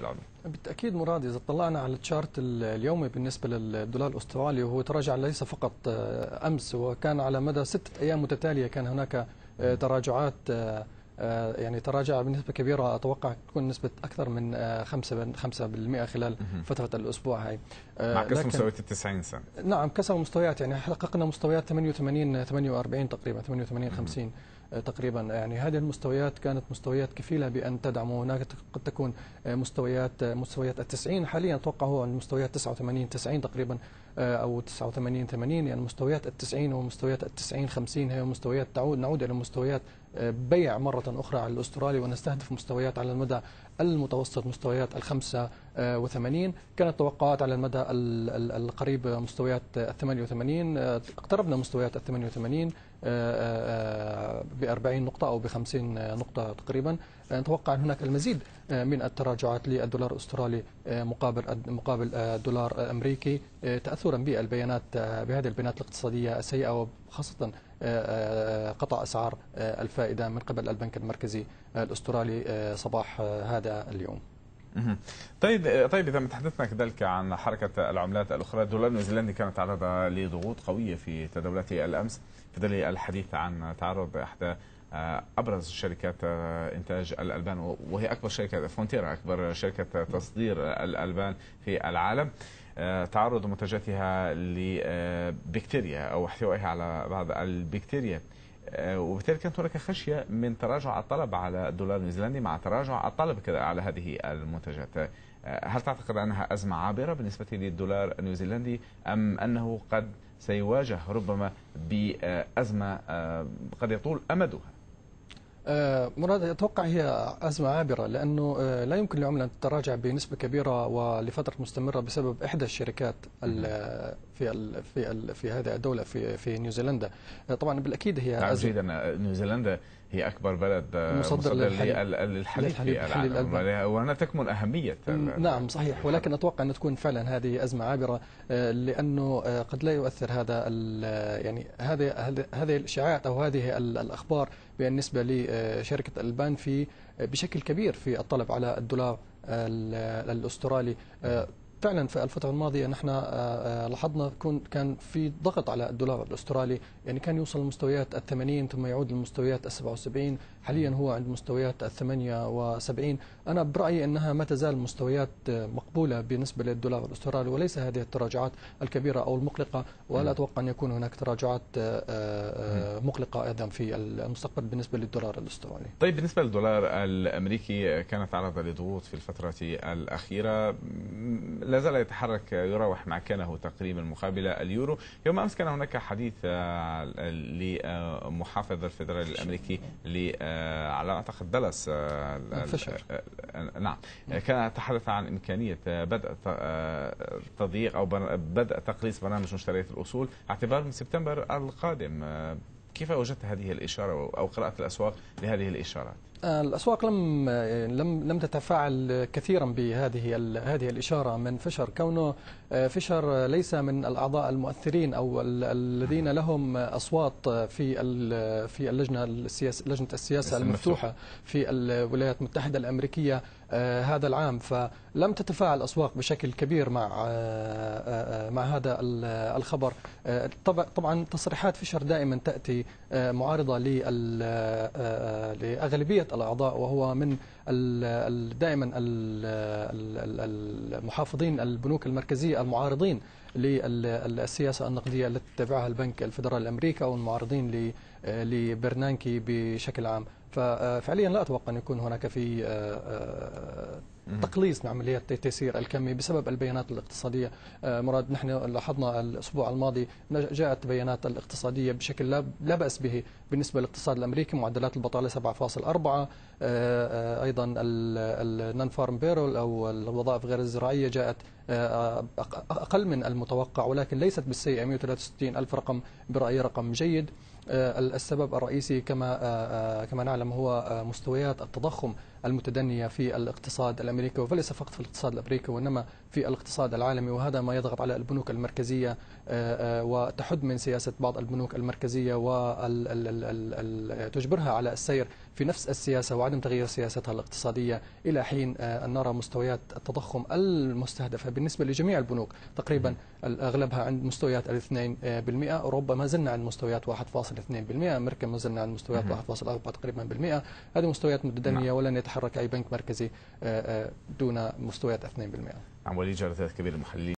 العملة؟ بالتأكيد مراد، إذا طلعنا على التشارت اليومي بالنسبة للدولار الأسترالي، وهو تراجع ليس فقط أمس، وكان على مدى 6 أيام متتالية كان هناك تراجعات، يعني تراجع بنسبة كبيرة، أتوقع تكون نسبة أكثر من 5% خلال فترة الأسبوع هاي، مع كسر مستويات 90 سنة. نعم، كسر مستويات، يعني حققنا مستويات 88 48 تقريبا، 88 50 تقريبا. يعني هذه المستويات كانت مستويات كفيلة بأن تدعم، وهناك قد تكون مستويات ال90 حاليا، أتوقع هو المستويات 89 90 تقريبا، أو 89 80. يعني مستويات ال90 ومستويات ال90 50 هي مستويات نعود إلى مستويات بيع مرة أخرى على الأسترالي، ونستهدف مستويات على المدى المتوسط، مستويات ال85. كانت توقعات على المدى القريب مستويات ال88، اقتربنا مستويات ال88 ب40 نقطة أو ب50 نقطة تقريبا. نتوقع أن هناك المزيد من التراجعات للدولار الأسترالي مقابل الدولار الأمريكي، تأثرا بهذه البيانات الاقتصادية السيئة، وخاصة قطع أسعار الفائدة من قبل البنك المركزي الأسترالي صباح هذا اليوم. طيب إذا تحدثنا كذلك عن حركة العملات الأخرى، الدولار النيوزيلندي كان تعرض لضغوط قوية في تداولاته الأمس، في ظل الحديث عن تعرض إحدى أبرز شركات إنتاج الألبان، وهي أكبر شركة فونتيرا، أكبر شركة تصدير الألبان في العالم، تعرض منتجاتها لبكتيريا أو احتوائها على بعض البكتيريا، وبالتالي كانت هناك خشية من تراجع الطلب على الدولار النيوزيلندي مع تراجع الطلب على هذه المنتجات. هل تعتقد أنها أزمة عابرة بالنسبة للدولار النيوزيلندي، أم أنه قد سيواجه ربما بأزمة قد يطول أمدها؟ مراد، أتوقع هي أزمة عابرة، لأنه لا يمكن للعملة أن تتراجع بنسبة كبيرة ولفترة مستمرة بسبب إحدى الشركات في هذه الدولة في نيوزيلندا. طبعا بالأكيد هي نعم، جيدا. نيوزيلندا هي أكبر بلد مصدر للحليب في العالم، وهنا تكمن أهمية. نعم صحيح، ولكن أتوقع أن تكون فعلا هذه أزمة عابرة، لأنه قد لا يؤثر يعني هذه الإشاعات أو هذه الأخبار بالنسبة لشركة الألبان بشكل كبير في الطلب على الدولار الأسترالي. فعلا في الفترة الماضية نحن لاحظنا كان في ضغط على الدولار الأسترالي، يعني كان يوصل لمستويات ال80 ثم يعود للمستويات ال77، حاليا هو عند مستويات ال78. أنا برأيي أنها ما تزال مستويات مقبولة بالنسبة للدولار الأسترالي، وليس هذه التراجعات الكبيرة أو المقلقة، ولا أتوقع أن يكون هناك تراجعات مقلقة أيضا في المستقبل بالنسبة للدولار الأسترالي. طيب بالنسبة للدولار الأمريكي، كانت تعرض لضغوط في الفترة الأخيرة، لا زال يتحرك يراوح مع كانه تقريبا مقابل اليورو. يوم أمس كان هناك حديث لمحافظ الفيدرالي الأمريكي على أعتقد دالاس فيشر. نعم، كان يتحدث عن إمكانية بدء تضييق أو بدء تقليص برنامج مشتريات الأصول اعتبار من سبتمبر القادم. كيف وجدت هذه الإشارة أو قراءة الأسواق لهذه الإشارات؟ الأسواق لم تتفاعل كثيرا بهذه الإشارة من فيشر، كونه فيشر ليس من الأعضاء المؤثرين أو الذين لهم أصوات في لجنة السياسة المفتوحة في الولايات المتحدة الأمريكية هذا العام، فلم تتفاعل الأسواق بشكل كبير مع هذا الخبر. طبعا تصريحات فيشر دائما تأتي معارضة لأغلبية الأعضاء، وهو من دائما المحافظين البنوك المركزية المعارضين للسياسة النقدية التي تتبعها البنك الفيدرالي الأمريكي، أو المعارضين لبرنانكي بشكل عام. ففعليا لا أتوقع أن يكون هناك في تقليص من عمليات التيسير الكمي بسبب البيانات الاقتصادية. مراد، نحن لاحظنا الأسبوع الماضي جاءت بيانات الاقتصادية بشكل لا بأس به بالنسبة للاقتصاد الأمريكي، معدلات البطالة 7.4، أيضا النون فارم بيرول أو الوظائف غير الزراعية جاءت أقل من المتوقع، ولكن ليست بالسيئة، 163 ألف رقم برأيي رقم جيد. السبب الرئيسي كما نعلم هو مستويات التضخم المتدنية في الاقتصاد الأمريكي، وليس فقط في الاقتصاد الأمريكي وإنما في الاقتصاد العالمي، وهذا ما يضغط على البنوك المركزية وتحد من سياسة بعض البنوك المركزية وتجبرها على السير في نفس السياسة وعدم تغيير سياستها الاقتصادية إلى حين أن نرى مستويات التضخم المستهدفة بالنسبة لجميع البنوك تقريبا أغلبها عند مستويات 2%. أوروبا ما زلنا عند مستويات 1.2%، أمريكا ما زلنا عند مستويات 1.4 تقريبا بالمئة. هذه مستويات متدنية ولن يتحرك أي بنك مركزي دون مستويات 2%. عم وليد جلسات كبير المحللين